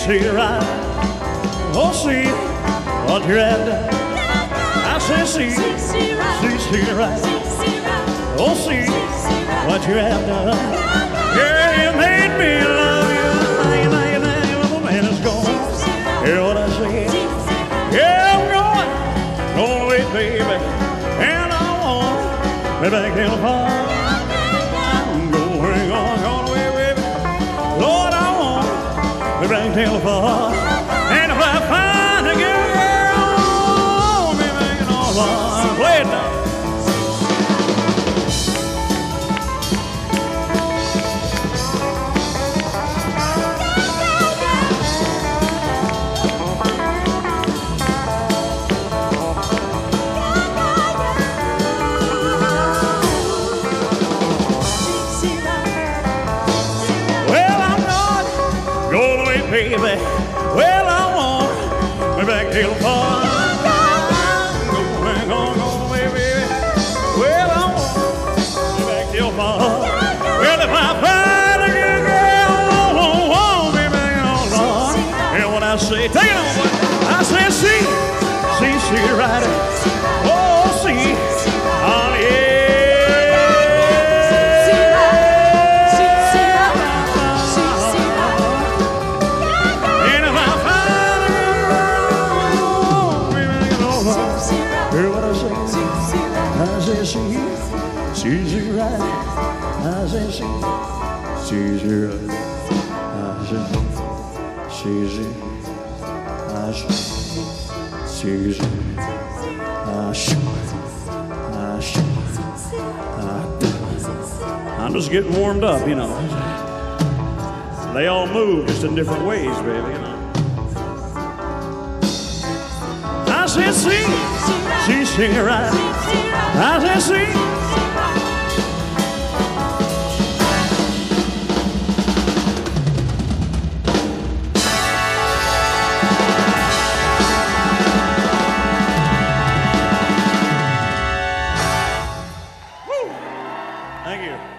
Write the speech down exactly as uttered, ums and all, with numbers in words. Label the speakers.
Speaker 1: see right. Oh, see what you're after. I said, see, see, see right. Oh, see what you're after. Girl, you made me love you. You know, you know, you know, man is gone. Hear what I say? Yeah, I'm going, going away, baby. And I want me back in the park. I'm going, going, going away, baby. Lord, I want me back in the park. And if I find a girl, me back in the park. Play it now. Baby, well, I want me back till the fall. Going, going, going away, baby. Well, I want me back till the fall. Well, if I find a good girl, I won't want me back on the fall. Hear what I say? Take it on, boy. I said, see, see, see, right. Oh, see, oh, yeah. She's right. I say she, she's right. I say she's I say she's I say I say I'm just getting warmed up, you know. They all move just in different ways, baby, you know. I said see, she's singing right. I said see. Thank you.